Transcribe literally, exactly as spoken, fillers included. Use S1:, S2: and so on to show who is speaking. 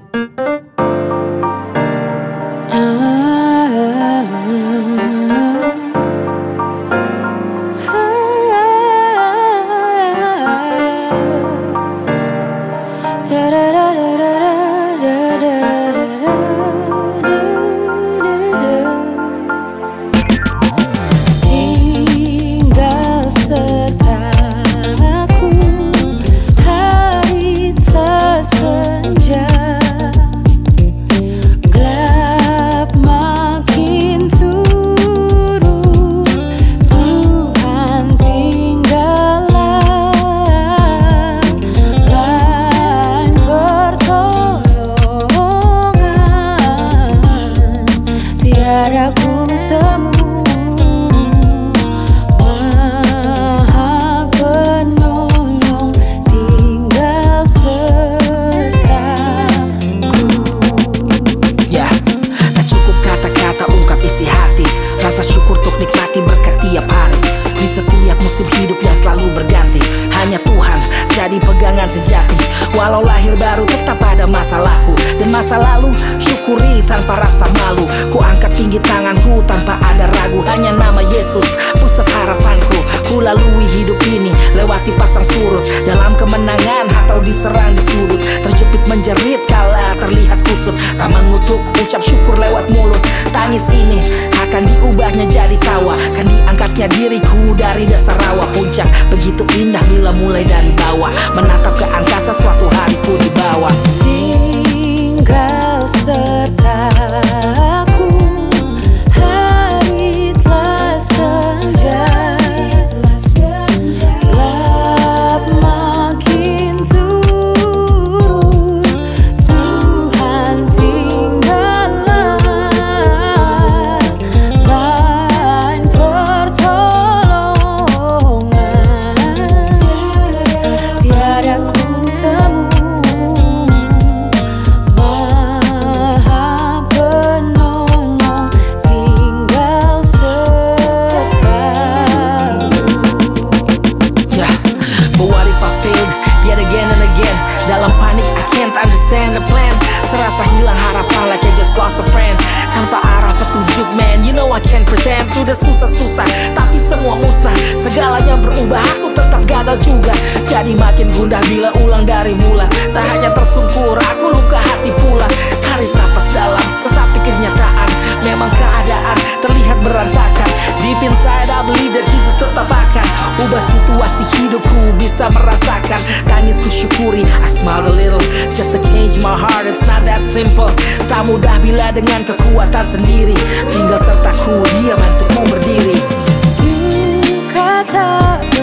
S1: Tiada ku temu Maha penolong tinggal sertaku.
S2: Ya, tak cukup kata-kata ungkap isi hati. Rasa syukur untuk nikmati berkat tiap hari. Di setiap musim hidup yang selalu berganti, hanya Tuhan jadi pegangan sejati. Walau lahir baru tetap ada masalahku, dan masa lalu syukuri tanpa rasa malu. Ku angkat tinggi tanganku tanpa ada ragu, hanya nama Yesus pusat harapanku. Ku lalui hidup ini lewati pasang surut, dalam kemenangan atau diserang di sudut. Terjepit menjerit kala terlihat kusut, tak mengutuk ucap syukur lewat mulut. Tangis ini akan diubahnya jadi tawa, kan diangkatnya diriku dari dasar rawa. Puncak begitu indah bila mulai dari bawah, menatap ke angkasa suatu hari ku dibawa.
S1: Tinggal sertaku, hari telah senja, gelap makin turun. Tuhan tinggallah lain pertolongan. Tiada ku temu Maha penolong tinggal sertaku.
S2: Yeah, but what if I failed yet again and again? Dalam panik I can't understand the plan. Serasa hilang harapan like I just lost a friend. Tanpa arah petunjuk man, you know I can't pretend. Sudah susah-susah tapi semua musnah, segalanya berubah, aku tetap gagal juga. Jadi makin gundah bila ulang dari mula. Tak hanya tersungkur, aku luka hati pula. Tarik napas dalam, resapi kenyataan. Memang keadaan terlihat berantakan. Deep inside I believe that Jesus tetap akan ubah situasi hidupku, bisa merasakan. Tangisku syukuri, I smile a little just to change my heart. It's not that simple. Tak mudah bila dengan kekuatan sendiri. Tinggal sertaku, Dia bantuku berdiri.
S1: Duka tak